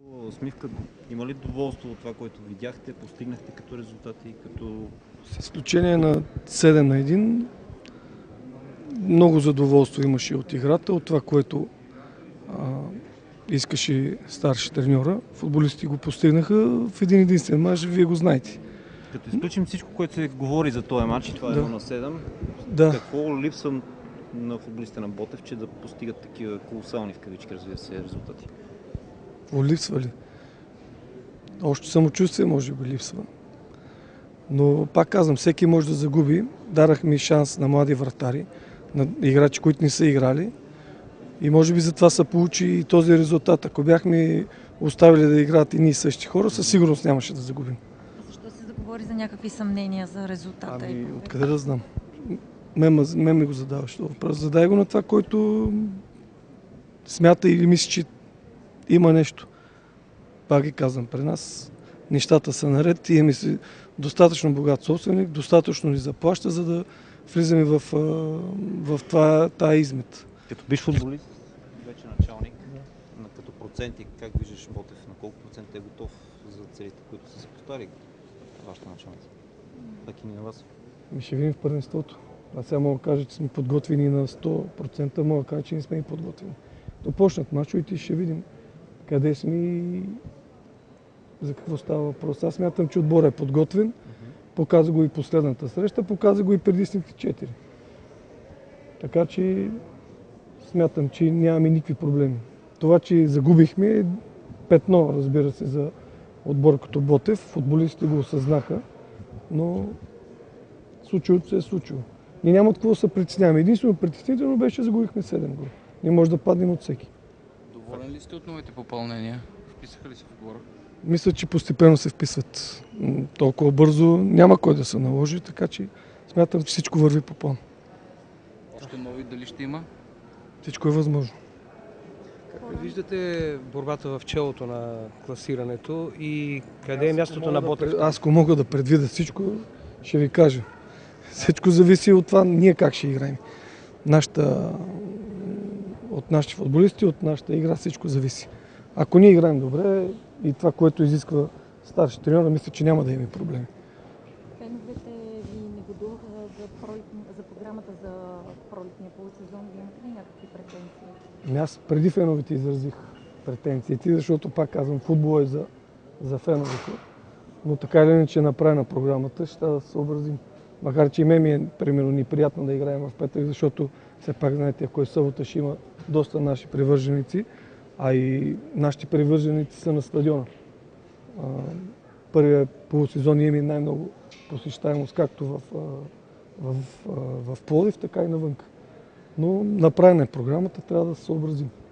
Смивка, има ли доволство от това, което видяхте, постигнахте като резултати? С изключение на 7-1, много задоволство имаше от играта, от това, което искаше старши треньора. Футболистите го постигнаха в един единствен мач, вие го знаете. Като изключим всичко, което се говори за този матч, и това е 1-7, какво липсва на футболистите на Ботев, че да постигат такива колосални в кавички, разбира се, резултати? Какво липсва ли? Още самочувствие може би липсва. Но пак казвам, всеки може да загуби. Дарахме шанс на млади вратари, на играчи, които не са играли. И може би затова се получи и този резултат. Ако бяхме оставили да играят и ние същи хора, със сигурност нямаше да загубим. Защо се заговори за някакви съмнения за резултата? Откъде да знам? Мен ми го задаваш това въпрос. Задай го на това, който смята или мисли, че има нещо. Пак ги казвам, при нас нещата са наред и имаме си достатъчно богат собственик, достатъчно ни заплаща, за да влизаме в тази измет. Като биш футболист, вече началник, като проценти, как виждаш Ботев, на колко процента е готов за целите, които са се поставили вашата началница? Так и не на вас. Ще видим в първенството. Аз сега мога да кажа, че сме подготвени на 100%, мога да кажа, че не сме и подготвени. Но почнат мачовете и ще видим къде сме и за какво става въпрос. Аз смятам, че отборът е подготвен. Показа го и последната среща, показа го и предишните 4. Така че смятам, че нямаме никакви проблеми. Това, че загубихме е петно, разбира се, за отбор като Ботев. Футболистите го осъзнаха, но случилото се е случило. Ние няма от какво да се притесняваме. Единствено притеснително беше, че загубихме 7 гола. Не може да паднем от всеки. Доволен ли сте от новите попълнения? Вписаха ли се в отбора? Мисля, че постепенно се вписват. Толкова бързо няма кой да се наложи, така че смятам, че всичко върви по план. Още нови дали ще има? Всичко е възможно. Как виждате борбата в челото на класирането и къде е мястото на Ботев? Аз ако мога да предвидя всичко, ще ви кажа. Всичко зависи от това ние как ще играем. От нашите футболисти, от нашата игра всичко зависи. Ако ние играем добре и това, което изисква старши треньор, мисля, че няма да има проблеми. Феновете ви негодуваха за програмата за пролетния полусезон. Ви имате ли някакви претенции? Аз преди феновете изразих претенциите, защото пак казвам, футбол е за феновете. Но така или иначе е направена програмата, ще да се съобразим. Макар че и мен ми е примерно неприятно да играем в петък, защото все пак знаете, ако е събота, ще има доста наши привърженици, а и нашите привърженици са на стадиона. Първият полусезон имаме най-много посещаемост, както в Пловдив, така и навън. Но направена е програмата, трябва да се съобразим.